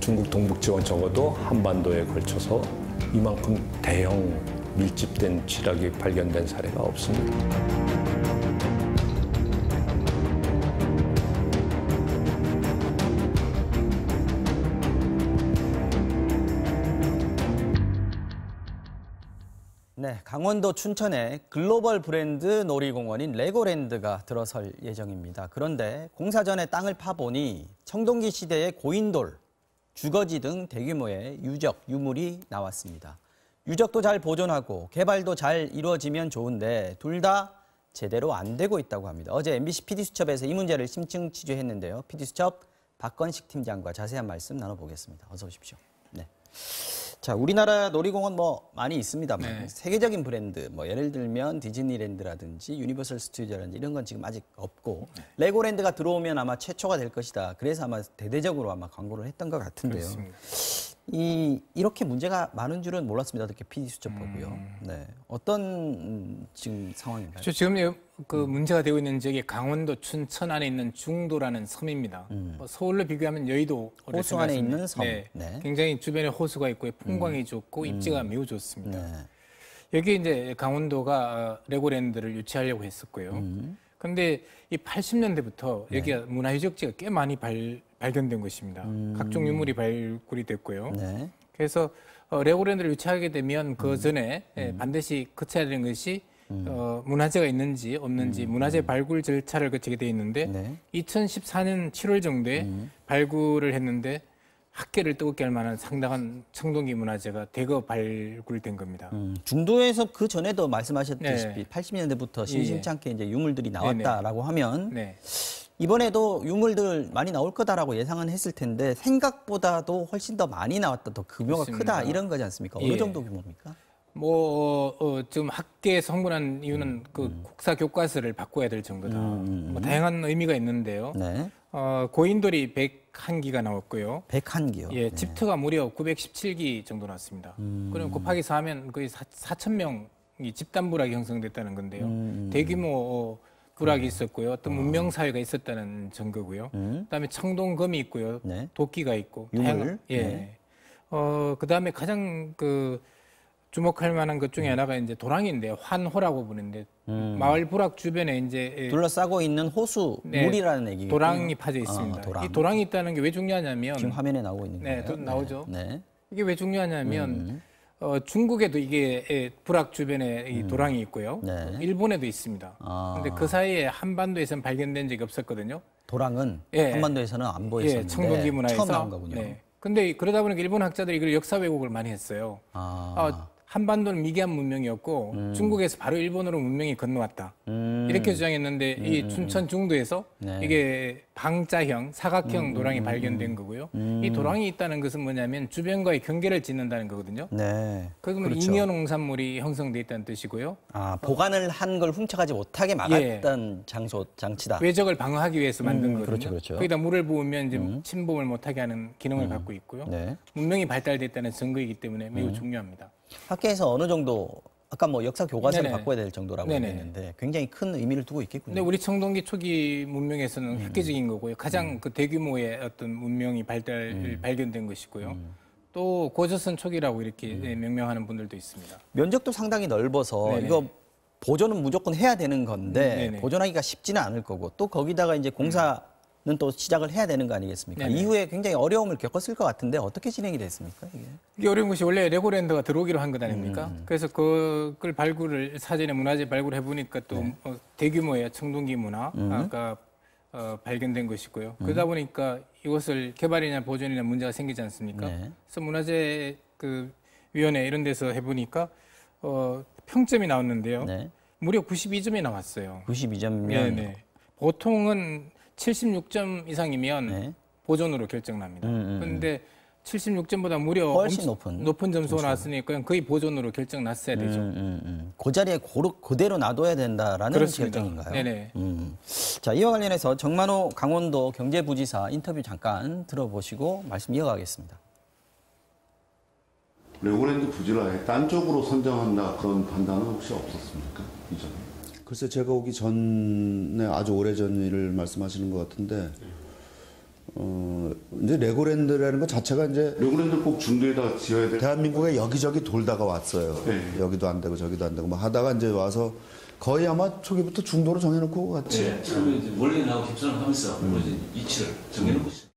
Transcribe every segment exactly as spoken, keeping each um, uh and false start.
중국 동북지원 적어도 한반도에 걸쳐서 이만큼 대형 밀집된 쥐락이 발견된 사례가 없습니다. 네, 강원도 춘천에 글로벌 브랜드 놀이공원인 레고랜드가 들어설 예정입니다. 그런데 공사 전에 땅을 파보니 청동기 시대의 고인돌, 주거지 등 대규모의 유적, 유물이 나왔습니다. 유적도 잘 보존하고 개발도 잘 이루어지면 좋은데 둘 다 제대로 안 되고 있다고 합니다. 어제 엠비씨 피디수첩에서 이 문제를 심층 취재했는데요. 피디수첩 박건식 팀장과 자세한 말씀 나눠보겠습니다. 어서 오십시오. 네. 자, 우리나라 놀이공원 뭐 많이 있습니다만 네. 세계적인 브랜드, 뭐 예를 들면 디즈니랜드라든지 유니버설 스튜디오라든지 이런 건 지금 아직 없고 네. 레고랜드가 들어오면 아마 최초가 될 것이다. 그래서 아마 대대적으로 아마 광고를 했던 것 같은데요. 그렇습니다. 이 이렇게 문제가 많은 줄은 몰랐습니다. 어떻게 피디수첩 보고요. 음. 네, 어떤 지금 상황인가요? 그렇죠. 지금 그 음. 문제가 되고 있는 지역이 강원도 춘천 안에 있는 중도라는 섬입니다. 음. 뭐 서울로 비교하면 여의도 호수 안에 있는 섬. 네, 네. 굉장히 주변에 호수가 있고 풍광이 음. 좋고 입지가 음. 매우 좋습니다. 네. 여기 이제 강원도가 레고랜드를 유치하려고 했었고요. 음. 근데 이 팔십 년대부터 네. 여기가 문화유적지가 꽤 많이 발, 발견된 것입니다. 음. 각종 유물이 발굴이 됐고요. 네. 그래서 어, 레고랜드를 유치하게 되면 그 음. 전에 음. 반드시 거쳐야 되는 것이 음. 어, 문화재가 있는지 없는지 음. 문화재 발굴 절차를 거치게 돼 있는데 네. 이천십사 년 칠월 정도에 음. 발굴을 했는데 학계를 뜨겁게 할 만한 상당한 청동기 문화재가 대거 발굴된 겁니다. 음, 중도에서 그 전에도 말씀하셨다시피 네. 팔십 년대부터 심심찮게 예. 이제 유물들이 나왔다라고 네네. 하면 네. 이번에도 유물들 많이 나올 거다라고 예상은 했을 텐데 생각보다도 훨씬 더 많이 나왔다, 더 규모가 그렇습니다. 크다 이런 거지 않습니까? 어느 예. 정도 규모입니까? 뭐 어, 지금 학계에서 흥분한 이유는 음, 그 음. 국사 교과서를 바꿔야 될 정도다. 음, 음, 뭐 다양한 의미가 있는데요. 네. 어, 고인돌이 백일 기가 나왔고요. 백일 기요? 예, 집터가 네. 무려 구백십칠 기 정도 나왔습니다. 음. 그럼 곱하기 사 하면 거의 사천 명이 집단 부락이 형성됐다는 건데요. 음. 대규모 부락이 음. 있었고요. 어떤 문명 사회가 있었다는 증거고요. 음. 그다음에 청동검이 있고요. 네. 도끼가 있고. 유물. 다양한, 예. 네. 어, 그다음에 가장 그 주목할 만한 것 중에 하나가 이제 도랑인데 환호라고 부르는데 음. 마을 부락 주변에 이제 둘러싸고 있는 호수 네, 물이라는 얘기죠. 도랑이 파져 있습니다. 아, 도랑. 이 도랑이 있다는 게 왜 중요하냐면 지금 화면에 나오고 있는 네, 거예요. 네, 나오죠. 네. 이게 왜 중요하냐면 음. 어, 중국에도 이게 부락 주변에 이 도랑이 있고요. 네. 일본에도 있습니다. 그런데 아. 그 사이에 한반도에서는 발견된 적이 없었거든요. 도랑은 예. 한반도에서는 안 보였었는데 예, 청동기 문화에서 처음 나온 거군요. 네. 근데 그러다 보니까 일본 학자들이 이걸 역사 왜곡을 많이 했어요. 아. 어, 한반도는 미개한 문명이었고 음. 중국에서 바로 일본으로 문명이 건너왔다. 음. 이렇게 주장했는데 음. 이 춘천 중도에서 네. 이게 방자형, 사각형 음. 도랑이 발견된 거고요. 음. 이 도랑이 있다는 것은 뭐냐면 주변과의 경계를 짓는다는 거거든요. 네. 그러면 그렇죠. 잉여 농산물이 형성돼 있다는 뜻이고요. 아, 보관을 한 걸 훔쳐가지 못하게 막았던 예. 장소, 장치다. 외적을 방어하기 위해서 만든 음, 거거든요. 그렇죠, 그렇죠. 거기다 물을 부으면 이제 음. 침범을 못하게 하는 기능을 음. 갖고 있고요. 네. 문명이 발달됐다는 증거이기 때문에 매우 음. 중요합니다. 학계에서 어느 정도 아까 뭐 역사 교과서를 네네. 바꿔야 될 정도라고 네네. 했는데 굉장히 큰 의미를 두고 있겠군요. 근데 우리 청동기 초기 문명에서는 음. 획기적인 거고요. 가장 음. 그 대규모의 어떤 문명이 발달 음. 발견된 것이고요. 음. 또 고조선 초기라고 이렇게 음. 명명하는 분들도 있습니다. 면적도 상당히 넓어서 네네. 이거 보존은 무조건 해야 되는 건데 네네. 보존하기가 쉽지는 않을 거고 또 거기다가 이제 공사 음. 또 시작을 해야 되는 거 아니겠습니까? 네네. 이후에 굉장히 어려움을 겪었을 것 같은데 어떻게 진행이 됐습니까? 이게, 이게 어려운 것이 원래 레고랜드가 들어오기로 한 것 아닙니까? 음. 그래서 그걸 발굴을 사전에 문화재 발굴해 보니까 또 네. 어, 대규모의 청동기 문화가 음. 어, 발견된 것이고요. 음. 그러다 보니까 이것을 개발이나 보존이나 문제가 생기지 않습니까? 네. 그래서 문화재 그 위원회 이런 데서 해보니까 어, 평점이 나왔는데요. 네. 무려 구십이 점이 나왔어요. 구십이 점이면 네네. 보통은 칠십육 점 이상이면 네. 보존으로 결정납니다. 그런데 음, 음. 칠십육 점보다 무려 훨씬 높은, 높은 점수가 나왔으니까 그냥 거의 보존으로 결정났어야 되죠. 음, 음, 음. 그 자리에 고루, 그대로 놔둬야 된다라는 그렇습니다. 결정인가요? 네네. 음. 자, 이와 관련해서 정만호 강원도 경제부지사 인터뷰 잠깐 들어보시고 말씀 이어가겠습니다. 레고랜드 부지를 아예 딴 쪽으로 선정한다 그런 판단은 혹시 없었습니까? 이전에? 글쎄 제가 오기 전에 아주 오래전 일을 말씀하시는 것 같은데 어, 이제 레고랜드라는 것 자체가 이제 레고랜드 꼭 중도에다 지어야 될. 대한민국에 여기저기 돌다가 왔어요. 네. 여기도 안 되고 저기도 안 되고 뭐 하다가 이제 와서 거의 아마 초기부터 중도로 정해놓고 갔지. 네, 그러면 이제 멀리나고 협상을 하면서 음. 이치를 정해놓고 있어요.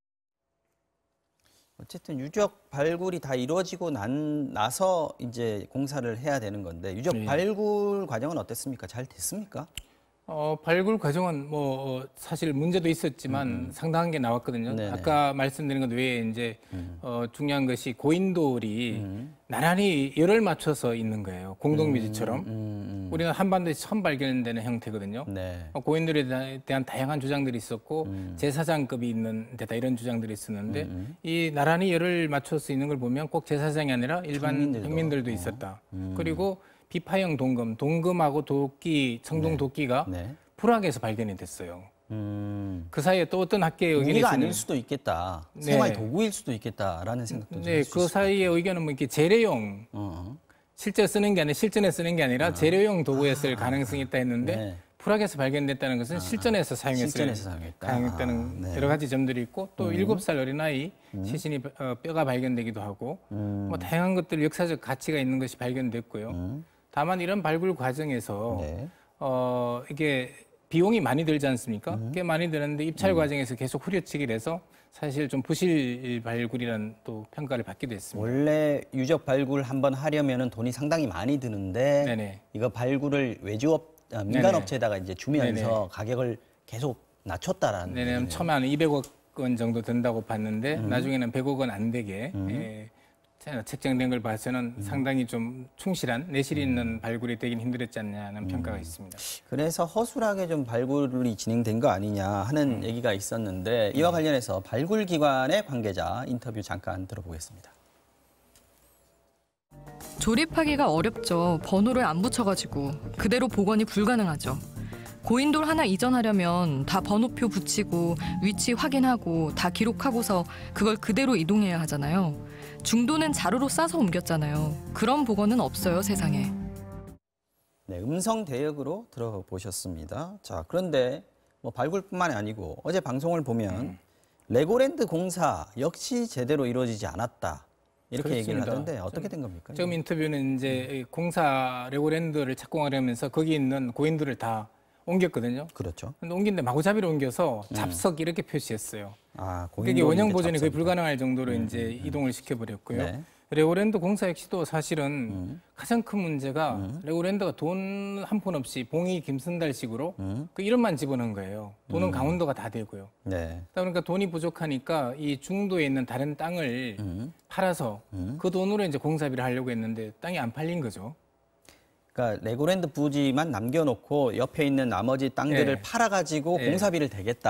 어쨌든 유적 발굴이 다 이루어지고 난 나서 이제 공사를 해야 되는 건데 유적 네. 발굴 과정은 어땠습니까? 잘 됐습니까? 어, 발굴 과정은 뭐 어, 사실 문제도 있었지만 음. 상당한 게 나왔거든요. 네네. 아까 말씀드린 것 외에 이제 음. 어, 중요한 것이 고인돌이 음. 나란히 열을 맞춰서 있는 거예요. 공동묘지처럼. 음, 음, 우리는 한반도에서 처음 발견되는 형태거든요. 네. 어, 고인돌에 대- 대한 다양한 주장들이 있었고 음. 제사장급이 있는 데다 이런 주장들이 있었는데 이 나란히 열을 맞춰서 있는 걸 보면 꼭 제사장이 아니라 일반 평민들도. 평민들도 있었다. 그리고 비파형 동금, 동금하고 도끼, 청동 도끼가 네. 불악에서 발견이 됐어요. 음. 그 사이에 또 어떤 학계의 의견이 무기가 있었는데 아닐 수도 있겠다. 네. 생활 도구일 수도 있겠다라는 생각도 네, 좀 그 사이의 의견은 뭐 이렇게 재래용, 어. 실제 쓰는 게 아니라 실전에 쓰는 게 아니라 재래용 도구였을 가능성이 있다 했는데 네. 불악에서 발견됐다는 것은 실전에서 사용했을 실전에서 사용했다. 가능했다는 아, 네. 여러 가지 점들이 있고 또 일곱 살 어린아이 시신이 어, 뼈가 발견되기도 하고 음. 뭐 다양한 것들 역사적 가치가 있는 것이 발견됐고요. 다만 이런 발굴 과정에서 네. 어, 이게 비용이 많이 들지 않습니까? 음. 꽤 많이 드는데 입찰 과정에서 계속 후려치기를 해서 사실 좀 부실 발굴이라는 또 평가를 받기도 했습니다. 원래 유적 발굴 한번 하려면은 돈이 상당히 많이 드는데 네네. 이거 발굴을 외주업 아, 민간업체에다가 이제 주면서 네네. 가격을 계속 낮췄다라는 네네. 얘기네요. 처음에 한 이백억 원 정도 든다고 봤는데 음. 나중에는 백억 원 안 되게 예, 책정된 걸 봐서는 음. 상당히 좀 충실한 내실 있는 발굴이 되긴 힘들었지 않냐는 평가가 음. 있습니다. 그래서 허술하게 좀 발굴이 진행된 거 아니냐 하는 얘기가 있었는데 이와 관련해서 발굴기관의 관계자 인터뷰 잠깐 들어보겠습니다. 조립하기가 어렵죠. 번호를 안 붙여가지고 그대로 복원이 불가능하죠. 고인돌 하나 이전하려면 다 번호표 붙이고 위치 확인하고 다 기록하고서 그걸 그대로 이동해야 하잖아요. 중도는 자루로 싸서 옮겼잖아요. 그런 복원은 없어요, 세상에. 네, 음성 대역으로 들어보셨습니다. 자, 그런데 뭐 발굴뿐만이 아니고 어제 방송을 보면 레고랜드 공사 역시 제대로 이루어지지 않았다. 이렇게 얘기를 그렇습니다. 하던데 어떻게 된 겁니까? 지금 인터뷰는 이제 공사 레고랜드를 착공하려면서 거기 있는 고인돌을 다 옮겼거든요. 그렇죠. 근데 옮긴데 마구잡이로 옮겨서 잡석 이렇게 표시했어요. 아, 그게 고인돌인데 원형 보존이 거의 잡석이다. 불가능할 정도로 이제 이동을 시켜버렸고요. 네. 레고랜드 공사 역시도 사실은 음. 가장 큰 문제가 레고랜드가 돈 한 푼 없이 봉이 김순달식으로 음. 그 이름만 집어넣은 거예요. 돈은 강원도가 다 되고요. 네. 그러니까 돈이 부족하니까 이 중도에 있는 다른 땅을 음. 팔아서 그 돈으로 이제 공사비를 하려고 했는데 땅이 안 팔린 거죠. 그러니까 레고랜드 부지만 남겨놓고 옆에 있는 나머지 땅들을 네. 팔아가지고 네. 공사비를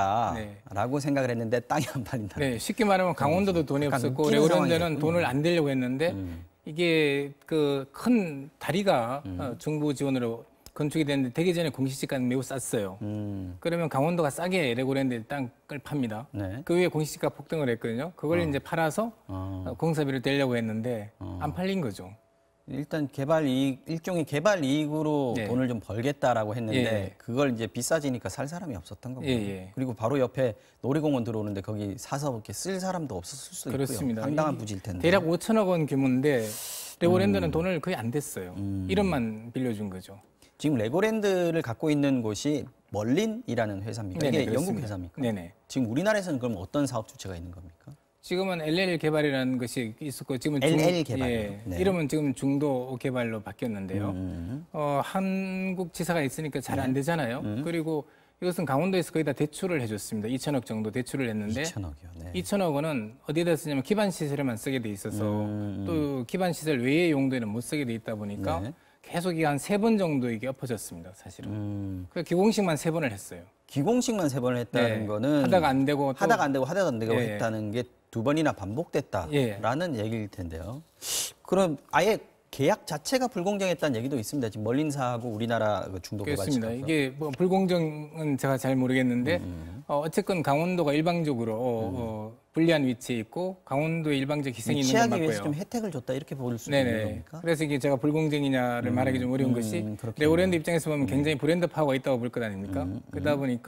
대겠다라고 네. 생각을 했는데 땅이 안 팔린다. 네, 쉽게 말하면 강원도도 돈이 약간 없었고 웃기는 레고랜드는 상황이 돈을 안 대려고 했는데 음. 이게 그 큰 다리가 음. 어, 정부 지원으로 건축이 됐는데 되기 전에 공시지가는 매우 쌌어요. 음. 그러면 강원도가 싸게 레고랜드 땅을 팝니다. 네. 그 위에 공시지가 폭등을 했거든요. 그걸 이제 팔아서 어. 어, 공사비를 대려고 했는데 안 팔린 거죠. 일단 개발 이익 일종의 개발 이익으로 네. 돈을 좀 벌겠다라고 했는데 예. 그걸 이제 비싸지니까 살 사람이 없었던 거고요. 예, 예. 그리고 바로 옆에 놀이공원 들어오는데 거기 사서 이렇게 쓸 사람도 없었을 수도 그렇습니다. 있고요. 상당한 이- 부지일 텐데. 대략 오천억 원 규모인데 레고랜드는 음. 돈을 거의 안 댔어요. 이름만 빌려준 거죠. 지금 레고랜드를 갖고 있는 곳이 멀린이라는 회사입니까? 네네, 이게 영국 그렇습니다. 회사입니까? 네네. 지금 우리나라에는 그럼 어떤 사업 주체가 있는 겁니까? 지금은 엘엘 개발이라는 것이 있었고 지금은 엘엘 개발이요? 예, 네. 이름은 지금 중도 개발로 바뀌었는데요. 음. 어, 한국 지사가 있으니까 잘 안 되잖아요. 그리고 이것은 강원도에서 거의 다 대출을 해줬습니다. 이천억 정도 대출을 했는데 이천억이요. 네. 이천억 원은 어디에다 쓰냐면 기반 시설에만 쓰게 돼 있어서 음, 또 기반 시설 외의 용도에는 못 쓰게 돼 있다 보니까 네. 계속 한 세 번 정도 이게 엎어졌습니다. 사실은. 음. 그 기공식만 세 번을 했어요. 기공식만 세 번을 했다는 네. 거는 하다가 안 되고 또 하다가 안 되고 하다가 안 되고 예. 했다는 게 두 번이나 반복됐다라는 예. 얘기일 텐데요. 그럼 아예 계약 자체가 불공정했다는 얘기도 있습니다. 지금 멀린사하고 우리나라 그 중도 그렇습니다. 개발처럼. 이게 뭐 불공정은 제가 잘 모르겠는데 음. 어, 어쨌건 강원도가 일방적으로 어, 불리한 위치에 있고 강원도에 일방적 희생이 있는 건 취하기 위해서 좀 맞고요. 혜택을 줬다 이렇게 볼 수 있는 네네. 겁니까? 그래서 이게 제가 불공정이냐를 음, 말하기 좀 어려운 음, 것이 그렇겠네요. 레고랜드 입장에서 보면 굉장히 브랜드 파워가 있다고 볼 것 아닙니까? 음, 그러다 보니까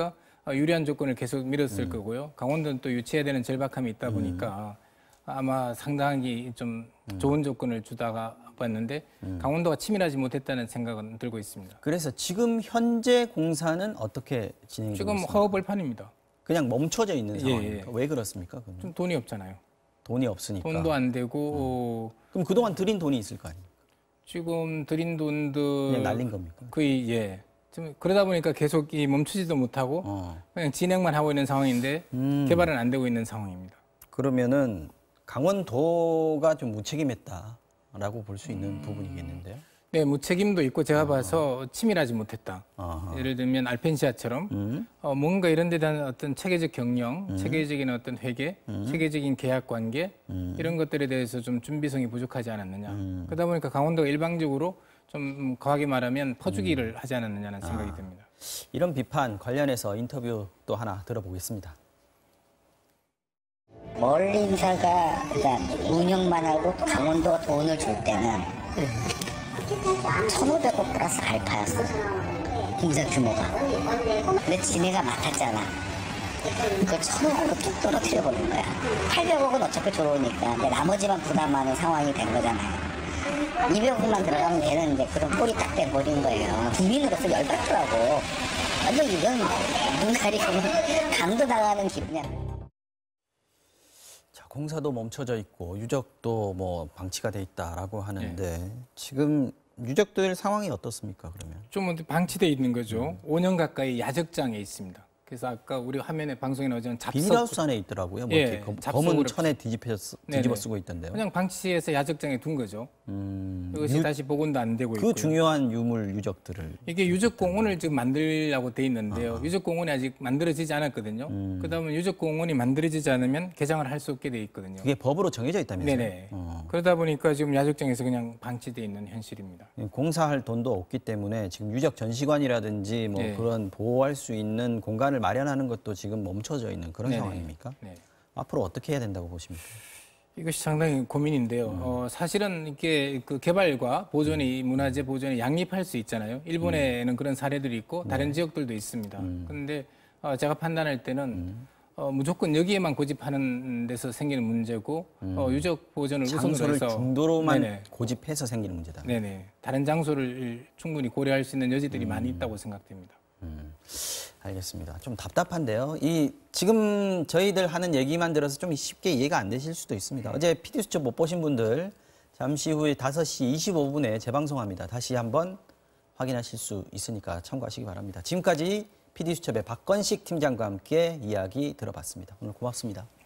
어, 유리한 조건을 계속 밀었을 음. 거고요. 강원도는 또 유치해야 되는 절박함이 있다 보니까 아마 상당히 좀 좋은 조건을 주다가 봤는데 강원도가 치밀하지 못했다는 생각은 들고 있습니다. 그래서 지금 현재 공사는 어떻게 진행이 되고 지금 있습니까? 허허벌판입니다. 그냥 멈춰져 있는 예, 상황입니까? 예. 왜 그렇습니까? 그러면? 좀 돈이 없잖아요. 돈이 없으니까. 돈도 안 되고 어, 그럼 그동안 들인 돈이 있을 거 아닙니까? 지금 들인 돈도 그냥 날린 겁니까? 거의 예. 좀 그러다 보니까 계속 이 멈추지도 못하고 어. 그냥 진행만 하고 있는 상황인데 음. 개발은 안 되고 있는 상황입니다. 그러면은 강원도가 좀 무책임했다라고 볼 수 있는 음. 부분이겠는데요. 네, 무책임도 있고 제가 봐서 치밀하지 못했다. 아하. 예를 들면 알펜시아처럼 음. 어, 뭔가 이런 데 대한 어떤 체계적 경영, 체계적인 어떤 회계, 체계적인 계약 관계 이런 것들에 대해서 좀 준비성이 부족하지 않았느냐. 그러다 보니까 강원도가 일방적으로 좀 거하게 말하면 퍼주기를 하지 않았느냐는 생각이 듭니다. 이런 비판 관련해서 인터뷰 또 하나 들어보겠습니다. 멀린사가 그러니까 운영만 하고 강원도가 돈을 줄 때는 천오백억 플러스 알파였어. 공사 규모가. 근데 지네가 맡았잖아. 그걸 천억으로 뚝 떨어뜨려버린 거야. 팔백억은 어차피 들어오니까 근데 나머지만 부담하는 상황이 된 거잖아요. 이백억만 들어가면 되는데 그런 꼴이 딱 돼버린 거예요. 국민으로서 열받더라고. 완전 이건 눈 가리고 강도 당하는 기분이야. 자, 공사도 멈춰져 있고 유적도 뭐 방치가 돼 있다라고 하는데 지금 유적들 상황이 어떻습니까? 그러면 좀 방치돼 있는 거죠. 오 년 가까이 야적장에 있습니다. 그래서 아까 우리 화면에 방송에 나오던 잡석 비닐하우스 안에 있더라고요. 뭐 예, 이렇게 검- 잡석으로 검은 천에 뒤집혀 뒤집어 네네. 쓰고 있던데요. 그냥 방치해서 야적장에 둔 거죠. 음, 이것이 유- 다시 복원도 안 되고 그 있고요. 중요한 유물 유적들을 이게 유적공원을 지금 만들려고 돼 있는데요. 유적공원이 아직 만들어지지 않았거든요. 음. 그다음에 유적공원이 만들어지지 않으면 개장을 할 수 없게 돼 있거든요. 그게 법으로 정해져 있다면서요? 네네. 어. 그러다 보니까 지금 야적장에서 그냥 방치돼 있는 현실입니다. 공사할 돈도 없기 때문에 지금 유적 전시관이라든지 뭐 네. 그런 보호할 수 있는 공간을 마련하는 것도 지금 멈춰져 있는 그런 네네. 상황입니까? 네. 앞으로 어떻게 해야 된다고 보십니까? 이것이 상당히 고민인데요. 음. 어, 사실은 이게 그 개발과 보존이 문화재 보존이 양립할 수 있잖아요. 일본에는 그런 사례들이 있고 다른 지역들도 있습니다. 그런데 어, 제가 판단할 때는 어, 무조건 여기에만 고집하는 데서 생기는 문제고 어, 유적 보존을 우선으로 장소를 해서 중도로만 네네. 고집해서 생기는 문제다. 네네. 다른 장소를 충분히 고려할 수 있는 여지들이 많이 있다고 생각됩니다. 알겠습니다. 좀 답답한데요. 이 지금 저희들 하는 얘기만 들어서 좀 쉽게 이해가 안 되실 수도 있습니다. 어제 피디수첩 못 보신 분들 잠시 후에 다섯 시 이십오 분에 재방송합니다. 다시 한번 확인하실 수 있으니까 참고하시기 바랍니다. 지금까지 피디수첩의 박건식 팀장과 함께 이야기 들어봤습니다. 오늘 고맙습니다.